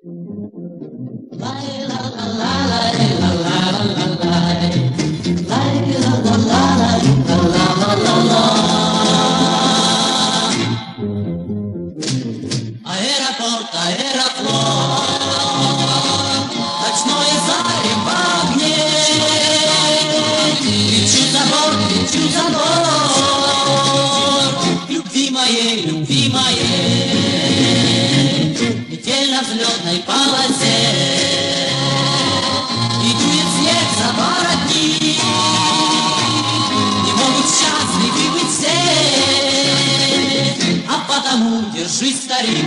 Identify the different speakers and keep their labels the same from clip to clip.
Speaker 1: Аэропорт, аэрофлот, ночное зарево в огне. Лечу за борт, любви моей, метель на взлетной полосе. И дует снег за воротник, не могут счастливы быть все. А потому держись, старик.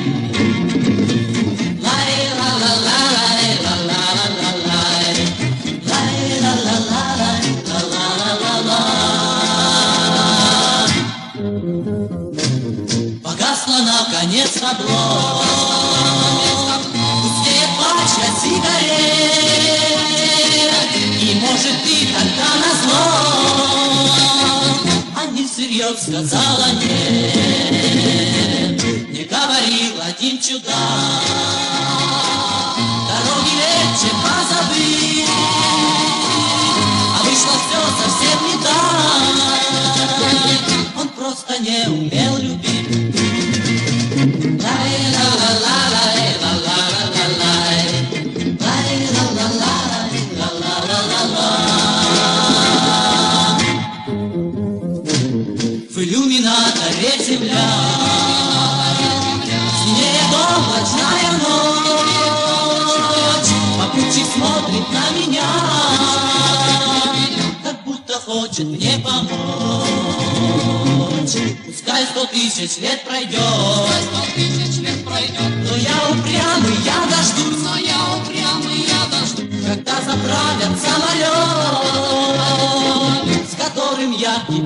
Speaker 1: Погасла наконец табло, пустеет пачка сигарет. И может ты тогда назло, а не всерьез сказала нет. Не говорил один чудак, дороги легче позабыть, а вышло все совсем не так. Он просто не умел любить. В иллюминаторе земля, синеет облачная ночь, попутчик смотрит на меня, как будто хочет мне помочь. Пускай 100 000 лет пройдет, но я упрямый, я дождусь, когда заправят самолет, с которым я